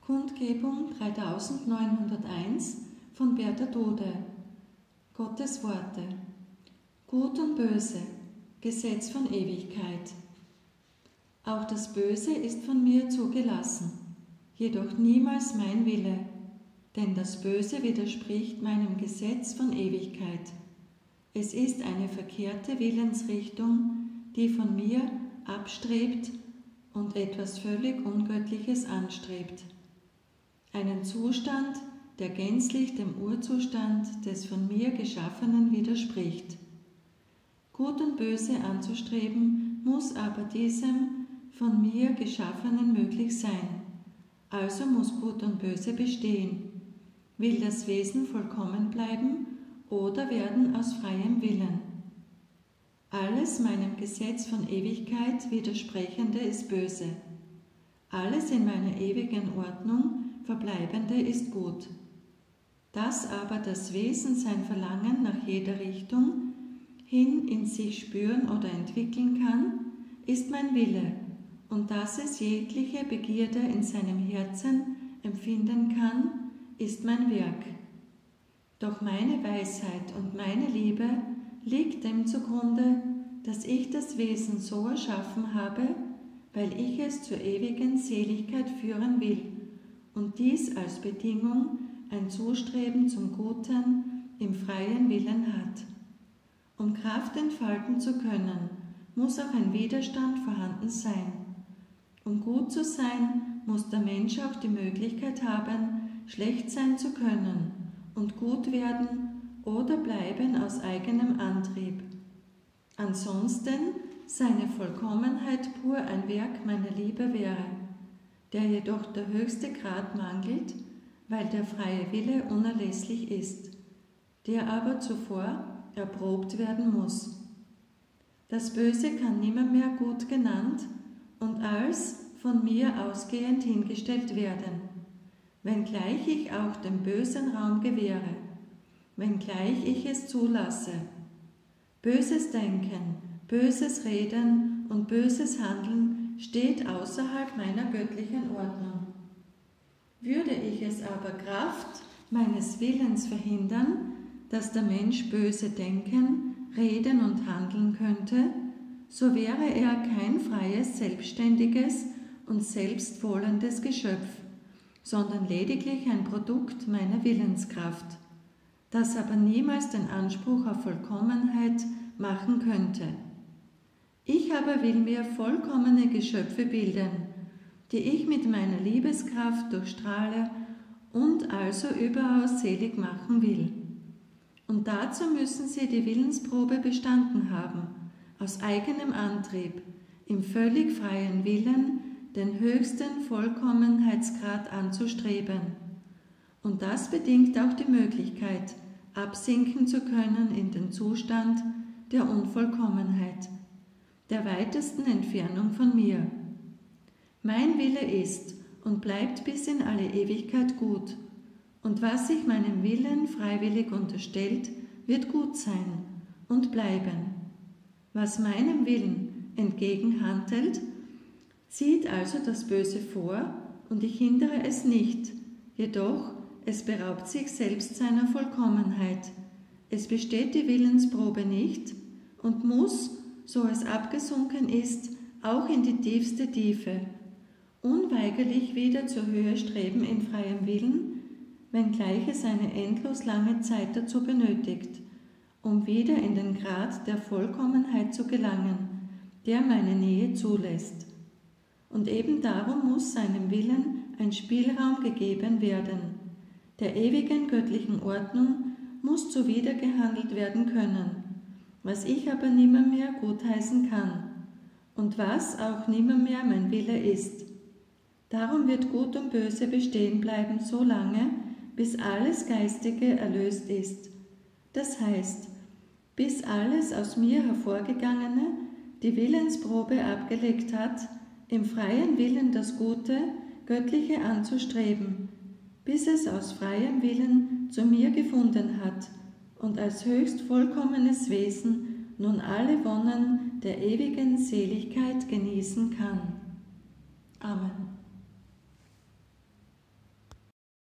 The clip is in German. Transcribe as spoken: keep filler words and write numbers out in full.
Kundgebung dreitausendneunhunderteins von Bertha Dode. Gottes Worte. Gut und Böse, Gesetz von Ewigkeit. Auch das Böse ist von mir zugelassen, jedoch niemals mein Wille, denn das Böse widerspricht meinem Gesetz von Ewigkeit. Es ist eine verkehrte Willensrichtung, die von mir abstrebt und etwas völlig Ungöttliches anstrebt. Einen Zustand, der gänzlich dem Urzustand des von mir Geschaffenen widerspricht. Gut und Böse anzustreben, muss aber diesem von mir Geschaffenen möglich sein. Also muss Gut und Böse bestehen. Will das Wesen vollkommen bleiben oder werden aus freiem Willen? Alles meinem Gesetz von Ewigkeit widersprechende ist böse. Alles in meiner ewigen Ordnung Verbleibende ist gut. Dass aber das Wesen sein Verlangen nach jeder Richtung hin in sich spüren oder entwickeln kann, ist mein Wille, und dass es jegliche Begierde in seinem Herzen empfinden kann, ist mein Werk. Doch meine Weisheit und meine Liebe liegt dem zugrunde, dass ich das Wesen so erschaffen habe, weil ich es zur ewigen Seligkeit führen will und dies als Bedingung ein Zustreben zum Guten im freien Willen hat. Um Kraft entfalten zu können, muss auch ein Widerstand vorhanden sein. Um gut zu sein, muss der Mensch auch die Möglichkeit haben, schlecht sein zu können und gut werden oder bleiben aus eigenem Antrieb. Ansonsten seine Vollkommenheit pur ein Werk meiner Liebe wäre, der jedoch der höchste Grad mangelt, weil der freie Wille unerlässlich ist, der aber zuvor erprobt werden muss. Das Böse kann nimmermehr gut genannt und als von mir ausgehend hingestellt werden, wenngleich ich auch dem Bösen Raum gewähre, wenngleich ich es zulasse. Böses Denken, böses Reden und böses Handeln steht außerhalb meiner göttlichen Ordnung. Würde ich es aber Kraft meines Willens verhindern, dass der Mensch böse denken, reden und handeln könnte, so wäre er kein freies, selbstständiges und selbstwohlendes Geschöpf, sondern lediglich ein Produkt meiner Willenskraft, das aber niemals den Anspruch auf Vollkommenheit machen könnte. Ich aber will mir vollkommene Geschöpfe bilden, die ich mit meiner Liebeskraft durchstrahle und also überaus selig machen will. Und dazu müssen sie die Willensprobe bestanden haben, aus eigenem Antrieb, im völlig freien Willen, den höchsten Vollkommenheitsgrad anzustreben. Und das bedingt auch die Möglichkeit, absinken zu können in den Zustand der Unvollkommenheit, der weitesten Entfernung von mir. Mein Wille ist und bleibt bis in alle Ewigkeit gut, und was sich meinem Willen freiwillig unterstellt, wird gut sein und bleiben. Was meinem Willen entgegenhandelt, zieht also das Böse vor, und ich hindere es nicht, jedoch es beraubt sich selbst seiner Vollkommenheit. Es besteht die Willensprobe nicht und muss, so es abgesunken ist, auch in die tiefste Tiefe, unweigerlich wieder zur Höhe streben in freiem Willen, wenngleich es eine endlos lange Zeit dazu benötigt, um wieder in den Grad der Vollkommenheit zu gelangen, der meine Nähe zulässt. Und eben darum muss seinem Willen ein Spielraum gegeben werden. Der ewigen göttlichen Ordnung muss zuwider gehandelt werden können, was ich aber nimmermehr gutheißen kann und was auch nimmermehr mein Wille ist. Darum wird Gut und Böse bestehen bleiben so lange, bis alles Geistige erlöst ist. Das heißt, bis alles aus mir hervorgegangene die Willensprobe abgelegt hat, im freien Willen das Gute, Göttliche anzustreben, bis es aus freiem Willen zu mir gefunden hat und als höchst vollkommenes Wesen nun alle Wonnen der ewigen Seligkeit genießen kann. Amen.